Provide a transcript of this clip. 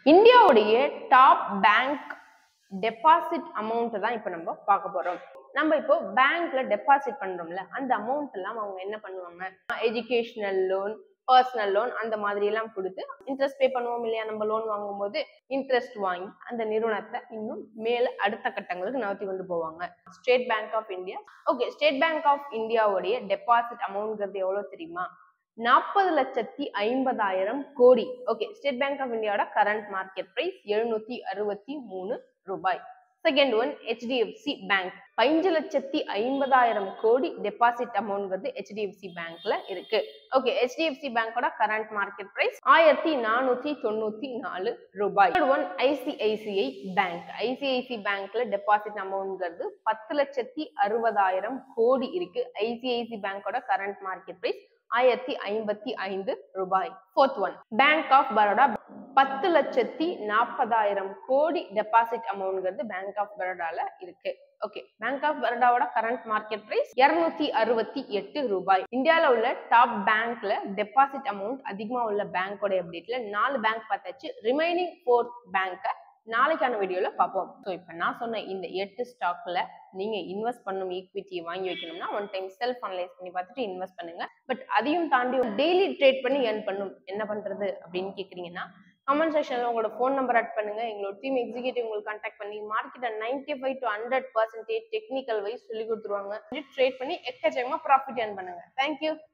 இந்தியாவுடைய top bank deposit amount தான் இப்ப நம்ம பார்க்க போறோம். நம்ம இப்போ பேங்க்ல டெபாசிட் பண்றோம்ல, அந்த அமௌண்ட் எல்லாம் அவங்க என்ன பண்ணுவாங்க, எஜுகேஷனல் லோன், பர்சனல் லோன் அந்த மாதிரி எல்லாம் கொடுத்து இன்ட்ரெஸ்ட் பே பண்ணுவோம் இல்லையா? நம்ம லோன் வாங்கும் போது இன்ட்ரெஸ்ட் வாங்கி அந்த நிறுவனத்தை இன்னும் மேல அடுத்த கட்டங்களுக்கு நகர்த்தி கொண்டு போவாங்க. State Bank of India. Okay, State Bank of இந்தியாவுடைய டெபாசிட் அமௌண்ட்ங்கிறது எவ்வளவு தெரியுமா? 40,50,000 கோடி. ஓகே, ஸ்டேட் பேங்க் ஆஃப் இந்தியாவோட கரண்ட் மார்க்கெட் பிரைஸ் 763 ரூபாய். செகண்ட் ஒன் HDFC பேங்க், 5,50,000 கோடி டெபாசிட் அமௌண்ட் HDFC பேங்க்ல இருக்கு. ஓகே, HDFC பேங்கோட கரண்ட் மார்க்கெட் பிரைஸ் 1,494 ரூபாய். Third one ICICI bank. ICICI பேங்க்ல டெபாசிட் அமௌண்ட் 10,60,000 கோடி இருக்கு. ICICI பேங்கோட கரண்ட் மார்க்கெட் பிரைஸ் 1,055 ரூபாய். Fourth one Bank of Baroda, 10,40,000 கோடி டெபாசிட் அமௌண்ட் பேங்க் ஆஃப் பரோடால இருக்கு. ஓகே, பேங்க் ஆஃப் பரோடாவோட கரண்ட் மார்க்கெட் பிரைஸ் 268 ரூபாய். இந்தியால உள்ள டாப் பேங்க்ல டெபாசிட் அமௌண்ட் அதிகமா உள்ள பேங்கோட அப்டேட்ல 4 பேங்க் பார்த்தாச்சு. ரிமைனிங் 4 பேங்க் நாளைக்கான வீடியோல பார்ப்போம். ஸோ இப்போ நான் சொன்ன இந்த 8 ஸ்டாக்ல நீங்க இன்வெஸ்ட் பண்ணும் ஈக்விட்டியை வாங்கி வைக்கணும்னா ஒன் டைம் செல்ஃப் அனலைஸ் பண்ணி பார்த்துட்டு இன்வெஸ்ட் பண்ணுங்க. பட் அதையும் தாண்டி டெய்லி ட்ரேட் பண்ணி ஏர்ன் பண்ணும், என்ன பண்றது அப்படின்னு கேக்குறீங்கன்னா கமெண்ட் செக்ஷன்ல உங்களோட ஃபோன் நம்பர் ஆட் பண்ணுங்க. எங்களோட டீம் எக்ஸிக்யூட்டிவ் உங்களுக்கு கான்டாக்ட் பண்ணி மார்க்கெட்டை 95 to 100% டெக்னிக்கல் வைஸ் சொல்லி கொடுத்துருவாங்க. ட்ரேட் பண்ணி எக்கச்சக்கமா ப்ராஃபிட் ஏர்ன் பண்ணுங்க. தேங்க்யூ.